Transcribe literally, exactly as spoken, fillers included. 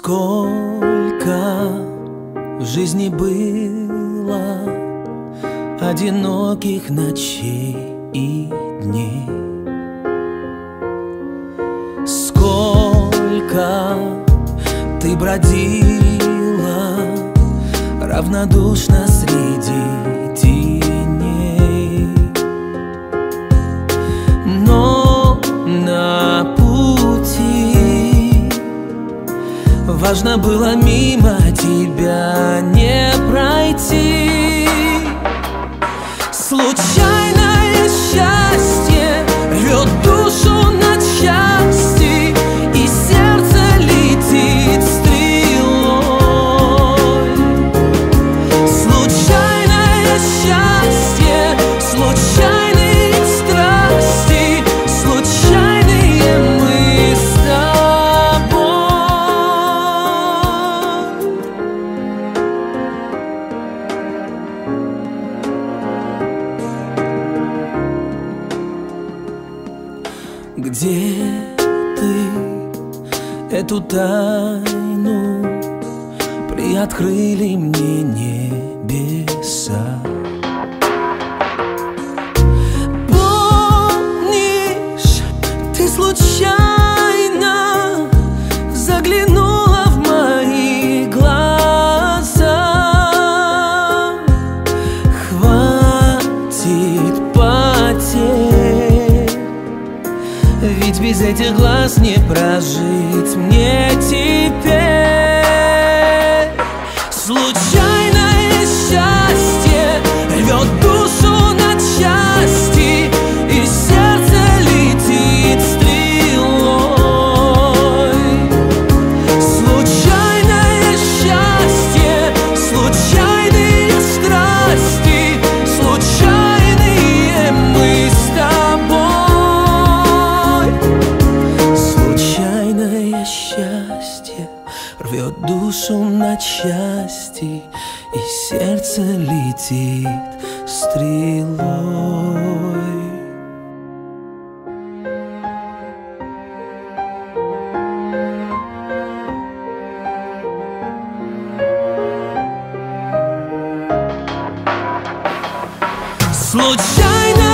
Сколько в жизни было одиноких ночей и дней, сколько ты бродила равнодушно среди теней, но на пути важно было мимо тебя не пройти. Случайное счастье рвет душу на части, и сердце летит стрелой. Случайное счастье, случайные страсти, случайные мы с тобой. Где ты эту тайну приоткрыли мне небеса? Помнишь, ты случайно заглянула в мои глаза. Хватит потерь, ведь без этих глаз не прожить мне теперь. Случайное счастье рвет душу на части, и сердце летит стрелой. Случайное счастье, случайные страсти, случайные мы с тобой. Случайное счастье рвет душу на части, и сердце летит стрелой. Случайно